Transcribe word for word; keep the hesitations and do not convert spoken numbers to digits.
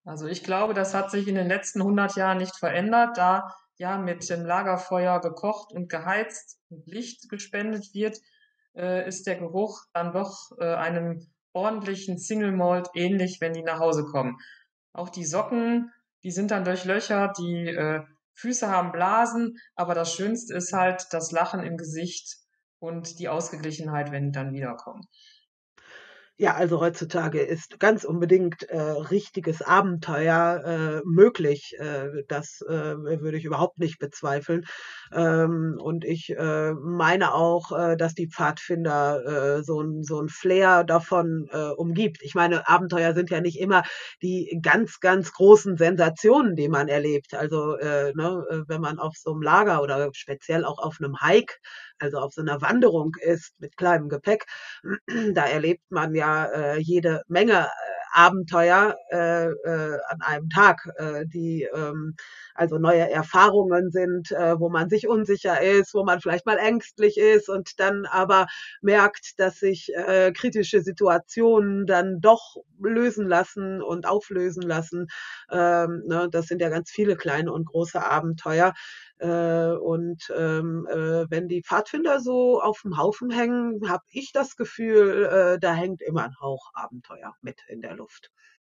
Also ich glaube, das hat sich in den letzten hundert Jahren nicht verändert, da ja mit dem Lagerfeuer gekocht und geheizt und Licht gespendet wird, äh, ist der Geruch dann doch äh, einem ordentlichen Single Malt ähnlich, wenn die nach Hause kommen. Auch die Socken, die sind dann durchlöchert, die äh, Füße haben Blasen, aber das Schönste ist halt das Lachen im Gesicht und die Ausgeglichenheit, wenn die dann wiederkommen. Ja, also heutzutage ist ganz unbedingt, äh, richtiges Abenteuer, äh, möglich. Äh, das, äh, würde ich überhaupt nicht bezweifeln. Ähm, und ich, äh, meine auch, äh, dass die Pfadfinder, äh, so 'n so 'n Flair davon, äh, umgibt. Ich meine, Abenteuer sind ja nicht immer die ganz, ganz großen Sensationen, die man erlebt. Also, äh, ne, äh, wenn man auf so 'nem Lager oder speziell auch auf 'nem Hike, also auf so 'ner Wanderung ist mit kleinem Gepäck, da erlebt man ja, äh, jede Menge, äh, Abenteuer, äh, äh, an einem Tag, äh, die, ähm, also neue Erfahrungen sind, äh, wo man sich unsicher ist, wo man vielleicht mal ängstlich ist und dann aber merkt, dass sich, äh, kritische Situationen dann doch lösen lassen und auflösen lassen. Ähm, ne, das sind ja ganz viele kleine und große Abenteuer. Äh, und, ähm, äh, wenn die Pfadfinder so auf'm Haufen hängen, habe ich das Gefühl, äh, da hängt immer 'n Hauch Abenteuer mit in der Luft.